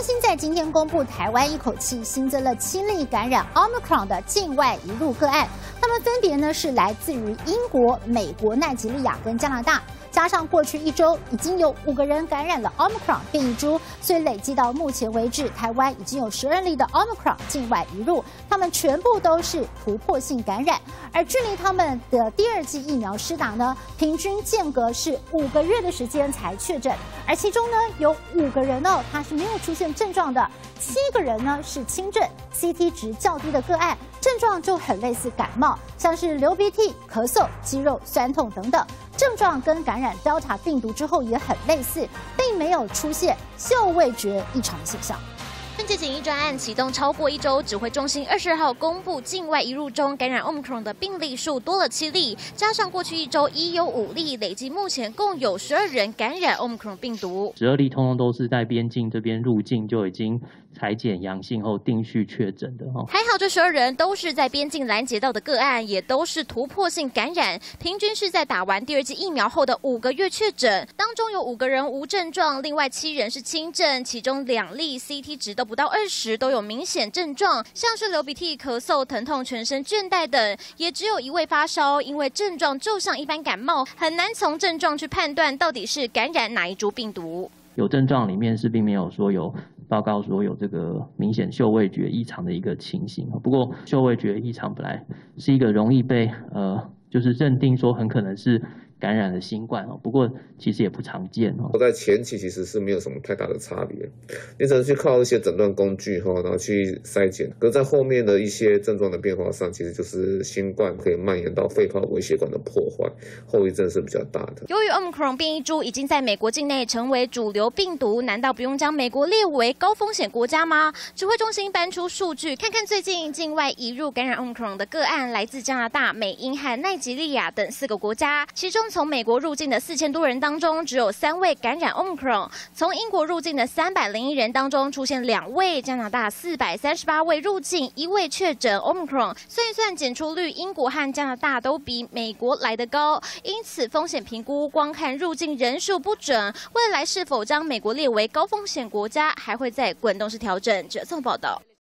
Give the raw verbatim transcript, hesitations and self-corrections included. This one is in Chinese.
心在今天公布，台湾一口气新增了七例感染 Omicron 的境外移入个案，他们分别呢是来自于英国、美国、奈及利亚跟加拿大。 加上过去一周已经有五个人感染了 Omicron 变异株，所以累计到目前为止，台湾已经有十二例的 Omicron 境外移入，他们全部都是突破性感染。而距离他们的第二剂疫苗施打呢，平均间隔是五个月的时间才确诊，而其中呢有五个人哦，他是没有出现症状的，七个人呢是轻症 ，C T 值较低的个案，症状就很类似感冒，像是流鼻涕、咳嗽、肌肉酸痛等等。 症状跟感染 Delta 病毒之后也很类似，并没有出现嗅味觉异常现象。 春节检疫专案启动超过一周，指挥中心二十二号公布境外移入中感染 Omicron 的病例数多了七例，加上过去一周已有五例，累计目前共有十二人感染 Omicron 病毒。 十二例通通都是在边境这边入境就已经采检阳性后定序确诊的哈。 还好这十二人都是在边境拦截到的个案，也都是突破性感染，平均是在打完第二剂疫苗后的五个月确诊，当中有五个人无症状，另外七人是轻症，其中两例 C T 值都 不到二十都有明显症状，像是流鼻涕、咳嗽、疼痛、全身倦怠等，也只有一位发烧，因为症状就像一般感冒，很难从症状去判断到底是感染哪一株病毒。 有症状里面是并没有说有报告说有这个明显嗅味觉异常的一个情形，不过嗅味觉异常本来是一个容易被呃就是认定说很可能是 感染了新冠哦，不过其实也不常见哦。 在前期其实是没有什么太大的差别，你只能去靠一些诊断工具哈，然后去筛检。可是在后面的一些症状的变化上，其实就是新冠可以蔓延到肺泡微血管的破坏，后遗症是比较大的。 由于 Omicron 变异株已经在美国境内成为主流病毒，难道不用将美国列为高风险国家吗？指挥中心搬出数据，看看最近境外移入感染 Omicron 的个案，来自加拿大、美英和奈及利亚等四个国家，其中 从美国入境的四千多人当中，只有三位感染 Omicron； 从英国入境的三百零一人当中，出现两位；加拿大四百三十八位入境，一位确诊 Omicron。算一算检出率，英国和加拿大都比美国来得高，因此风险评估光看入境人数不准，未来是否将美国列为高风险国家，还会再滚动式调整。这综报道。